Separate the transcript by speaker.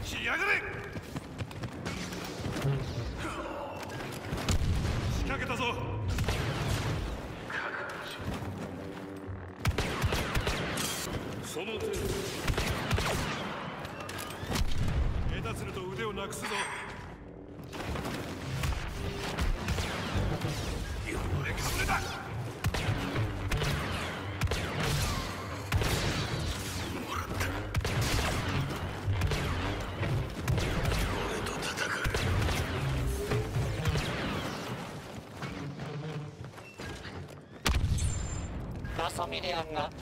Speaker 1: 来やがれ。仕掛けたぞ。その程度。下手すると腕をなくすぞ。鎧かぶれだ。
Speaker 2: マソミリアンが